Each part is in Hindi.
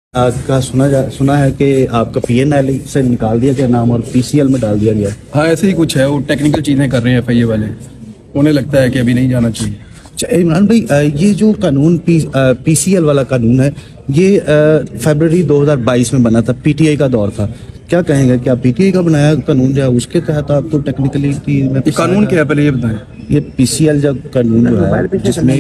का सुना है कि आपका पीएनएल से निकाल दिया गया नाम और पीसीएल में डाल दिया गया। हाँ, ऐसे ही कुछ है। वो टेक्निकल चीज़ें कर रहे हैं एफआईए वाले। उन्हें लगता है कि अभी नहीं जाना चाहिए। अच्छा इमरान भाई, ये जो कानून पीसीएल वाला कानून है, ये फरवरी 2022 में बना था, पीटीआई का दौर था। क्या कहेंगे, क्या पीटीआई का बनाया कानून जो है उसके तहत आपको टेक्निकली ये कानून क्या है, पहले ये बताएं। ये पीसीएल जो कानून जो है जिसमें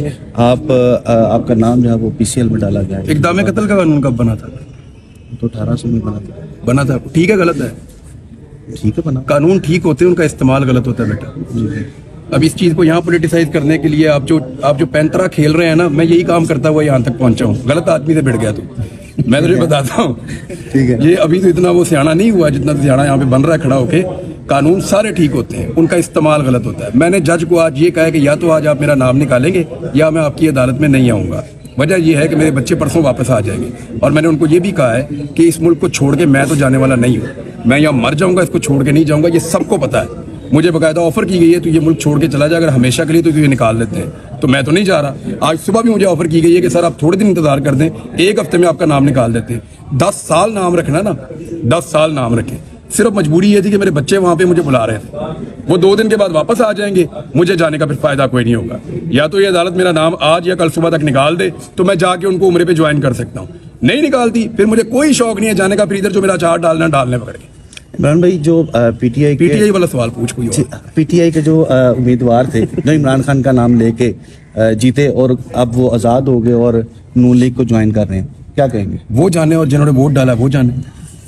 आपका नाम जो है वो पीसीएल में डाला गया है। इक़दाम कत्ल का कानून कब बना था? तो 1800 में बना था। ठीक है, गलत है? ठीक है बना। कानून ठीक होते हैं, उनका इस्तेमाल गलत होता है बेटा। अब इस चीज को यहाँ पोलिटिसाइज करने के लिए आप जो पैंतरा खेल रहे हैं ना, मैं यही काम करता हुआ यहाँ तक पहुंचा हूँ। गलत आदमी से भिड़ गया तू, मैं तुझे बताता हूँ। ठीक है, ये अभी तो इतना वो सियाना नहीं हुआ जितना सियाना यहाँ पे बन रहा है खड़ा होके। कानून सारे ठीक होते हैं, उनका इस्तेमाल गलत होता है। मैंने जज को आज ये कहा है कि या तो आज आप मेरा नाम निकालेंगे या मैं आपकी अदालत में नहीं आऊंगा। वजह यह है कि मेरे बच्चे परसों वापस आ जाएंगे। और मैंने उनको ये भी कहा है कि इस मुल्क को छोड़ के मैं तो जाने वाला नहीं हूँ। मैं यहाँ मर जाऊंगा, इसको छोड़ के नहीं जाऊंगा, ये सबको पता है। मुझे बकायदा ऑफर की गई है, तो ये मुल्क छोड़ के चला जाए अगर हमेशा के लिए, तो ये निकाल लेते हैं। तो मैं तो नहीं जा रहा। आज सुबह भी मुझे ऑफर की गई है कि सर आप थोड़े दिन इंतजार कर दें, एक हफ्ते में आपका नाम निकाल देते हैं। 10 साल नाम रखना ना, 10 साल नाम रखें। सिर्फ मजबूरी ये थी कि मेरे बच्चे वहां पे मुझे बुला रहे थे। वो 2 दिन के बाद वापस आ जाएंगे, मुझे जाने का फिर फायदा कोई नहीं होगा। या तो ये अदालत मेरा नाम आज या कल सुबह तक निकाल दे, तो मैं जाके उनको उम्रे पे ज्वाइन कर सकता हूँ। नहीं निकालती, फिर मुझे कोई शौक नहीं है जाने का। फिर इधर जो मेरा अचार डालने पकड़ के। इमरान भाई, जो पीटीआई वाला सवाल पूछ कोई और। पीटीआई के जो उम्मीदवार थे जो इमरान खान का नाम लेके जीते और अब वो आजाद हो गए और नून लीग को ज्वाइन कर रहे हैं, क्या कहेंगे? वो जाने, और जिन्होंने वोट डाला वो जाने।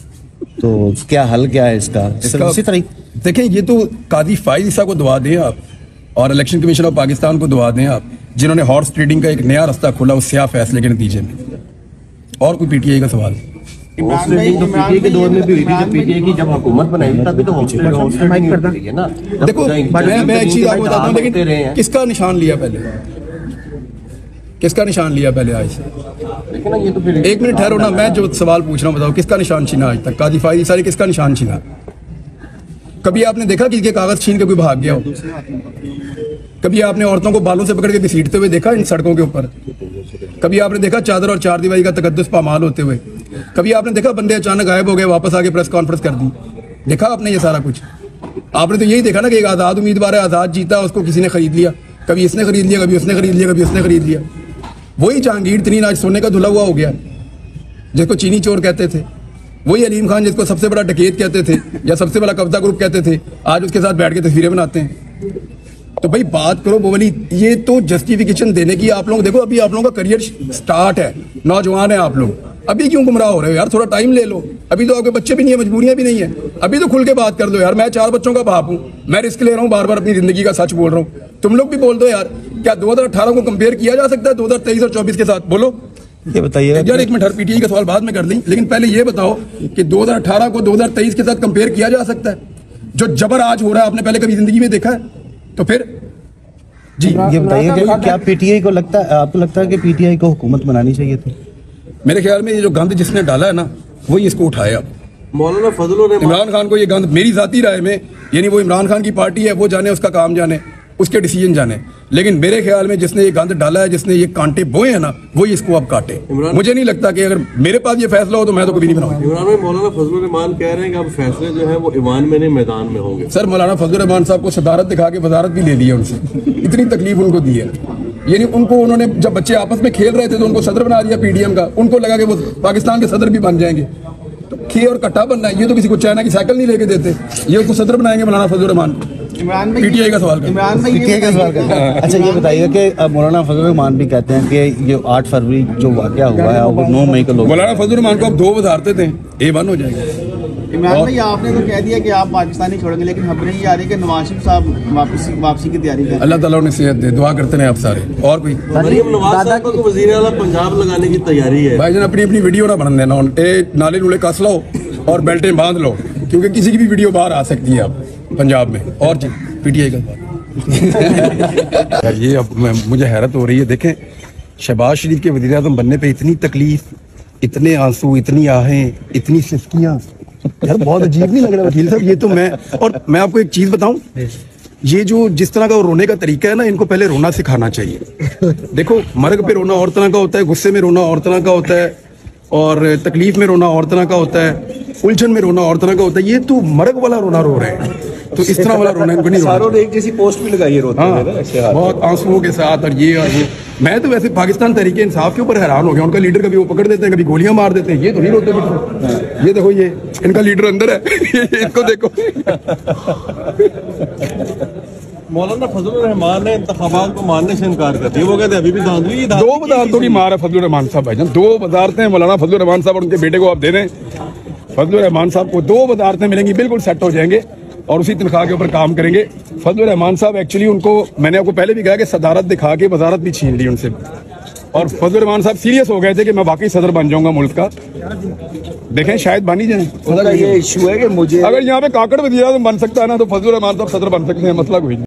तो क्या हल क्या है इसका? इसी तरह देखें, ये तो काजी फाइज ईसा को दुआ दें आप, और इलेक्शन कमीशन ऑफ पाकिस्तान को दुआ दें आप, जिन्होंने हॉर्स ट्रेडिंग का एक नया रास्ता खोला उस स्याह फैसले के नतीजे में। और कोई पीटीआई का सवाल? हॉर्स ट्रेडिंग तो पीटीआई के दौर में भी हुई थी, जब पीटीआई की जब हुकूमत बनाई तभी तो हॉर्स ट्रेडिंग करती है ना। देखो, मैं एक चीज आपको बताता हूँ, लेकिन किसका निशान लिया पहले? किसका निशान लिया पहले आज से? ये तो फिर एक मिनट ठहरो ना, मैं जो सवाल पूछ रहा हूँ बताओ, किसका निशान छीना आज तक? काजी फाइज ईसा ने किसका निशान छीना? कभी आपने देखा कि इसके कागज छीन के कोई भाग गया हो? कभी आपने औरतों को बालों से पकड़ के घसीटते हुए देखा इन सड़कों के ऊपर? कभी आपने देखा चादर और चारदीवारी का तकद्दुस पामाल होते हुए? कभी आपने देखा बंदे अचानक गायब हो गए, वापस आके प्रेस कॉन्फ्रेंस कर दी? देखा आपने ये सारा कुछ? आपने तो यही देखा ना कि एक आज़ाद उम्मीदवार है, आज़ाद जीता, उसको किसी ने खरीद लिया। कभी इसने खरीद लिया, कभी उसने खरीद लिया, कभी उसने खरीद लिया। वही जहांगीर तरीन आज सोने का धुला हुआ हो गया, जिसको चीनी चोर कहते थे। वही अलीम खान जिसको सबसे बड़ा डकैत कहते थे या सबसे बड़ा कब्जा ग्रुप कहते थे, आज उसके साथ बैठ के तस्वीरें बनाते हैं। तो भाई बात करो वो वाली। ये तो जस्टिफिकेशन देने की आप लोग देखो, अभी आप लोगों का करियर स्टार्ट है, नौजवान है आप लोग, अभी क्यों गुमराह हो रहे हो यार? थोड़ा टाइम ले लो। अभी तो आपके बच्चे भी नहीं है, मजबूरियां भी नहीं है। अभी तो खुल के बात कर दो यार। मैं 4 बच्चों का बाप हूँ, मैं रिस्क ले रहा हूँ, बार बार अपनी जिंदगी का सच बोल रहा हूँ। तुम लोग भी बोल दो यार। क्या 2018 को कंपेयर किया जा सकता है 2023 और 24 के साथ? बोलो, ये बताइए यार। एक मिनट, हर पीटीआई का सवाल बाद में कर लें, लेकिन पहले ये बताओ कि 2018 को 2023 के साथ कंपेयर किया जा सकता है? जो जबर आज हो रहा है आपने पहले कभी जिंदगी में देखा है? तो फिर जी ये बताइए कि क्या पीटीआई को लगता है, आपको लगता है कि पीटीआई को हुकूमत बनानी चाहिए थी? मेरे ख्याल में ये जो गंद जिसने डाला है ना, वही इसको उठाया। अब मौलाना फजल इमरान खान को ये गंद, मेरी जाती राय में, यानी वो इमरान खान की पार्टी है, वो जाने, उसका काम जाने, उसके डिसीजन जाने, लेकिन मेरे ख्याल में जिसने ये गंद डाला है, जिसने ये कांटे बोए हैं ना, वही इसको अब काटे। मुझे नहीं लगता कि अगर मेरे पास ये फैसला हो तो मैं तो कभी नहीं बनाऊंगा। इमरान भाई, मौलाना फजल रहमान कह रहे हैं कि अब फैसले जो है वो ईवान में नहीं मैदान में होंगे। सर, मौलाना फजल रहमान साहब को सदारत दिखा के वजारत भी ले ली है उनसे। इतनी तकलीफ उनको दी है, यानी उनको, उन्होंने जब बच्चे आपस में खेल रहे थे तो उनको सदर बना दिया पीडीएम का। उनको लगा कि वो पाकिस्तान के सदर भी बन जाएंगे। तो खे और कट्टा बनना है, ये तो किसी को चाइना की साइकिल नहीं लेके देते, ये उसको सदर बनाएंगे मौलाना फजल रहमान। पीटीआई का सवाल अच्छा ये बताइए कि मौलाना फजल रहमान भी कहते हैं कि ये 8 फरवरी जो वाकया हुआ है वो 9 मई को लोग, मौलाना फजल रहमान को अब 2 वजारतें थे, A1 हो जाएंगे। इमरान भाई, आपने तो कह दिया कि आप पाकिस्तानी छोड़ेंगे, लेकिन खबरें ये आ रही है कि नवाज शरीफ साहब वापसी की तैयारी कर। अल्लाह ताला उन्हें सेहत दे, दुआ करते हैं आप सारे। और कोई? मरियम नवाज साहब को वज़ीर आला पंजाब लगाने की तैयारी है। भाईजान, अपनी अपनी वीडियो ना बन देना, नाले नूले कस लो और बेल्टें बांध लो, क्योंकि किसी की भी वीडियो बाहर आ सकती है अब पंजाब में। और जी पीटीआई का ये अब मुझे हैरत हो रही है। देखें, शहबाज शरीफ के वज़ीर आज़म बनने पे इतनी तकलीफ, इतने आंसू, इतनी आहें, इतनी सिसकियां, यार बहुत अजीब नहीं लग रहा वकील साहब? ये तो मैं आपको एक चीज बताऊं, ये जो जिस तरह का रोने का तरीका है ना, इनको पहले रोना सिखाना चाहिए। देखो, मर्ग पे रोना और तरह का होता है, गुस्से में रोना और तरह का होता है, और तकलीफ में रोना और तरह का होता है, उलझन में रोना और तरह का होता है। ये तो मर्ग वाला रोना रो रहे हैं, तो इस तरह वाला रोना इनको नहीं रोना। सारों ने एक जैसी पोस्ट भी लगाई है रोते हुए ना, ऐसे हाथ। बहुत आंसुओं के साथ और ये मैं तो वैसे पाकिस्तान तहरीके इंसाफ के ऊपर हैरान हो गया। उनका लीडर कभी वो पकड़ देते हैं, कभी गोलियां मार देते हैं, ये तो नहीं रोते बिल्कुल। ये देखो, ये इनका लीडर अंदर है इसको देखो। मौलाना फजलुर रहमान ने इंतखाबात को मानने से इनकार कर दिया। वो कहते हैं अभी भी धांधली। दो वजारतों की मार है फजलुर रहमान साहब भाईजान, दो वजारतें मौलाना फजलुर रहमान साहब और उनके बेटे को आप दे दें। फजलुर रहमान साहब को 2 वजारतें मिलेंगी, बिल्कुल सेट हो जाएंगे और उसी तनख्वाह के ऊपर काम करेंगे। फजलुर रहमान साहब एक्चुअली उनको मैंने आपको पहले भी कहा कि सदारत दिखा के वजारत भी छीन ली उनसे, और फजलुर रहमान साहब सीरियस हो गए थे कि मैं वाकई सदर बन जाऊंगा मुल्क का। देखें शायद बन ही जाए। उनका ये इशू है कि मुझे अगर यहाँ पे काकड़ वजीर आज़म बन सकता है ना, तो फजलुर रहमान साहब सदर बन सकते हैं, मसला कोई नहीं।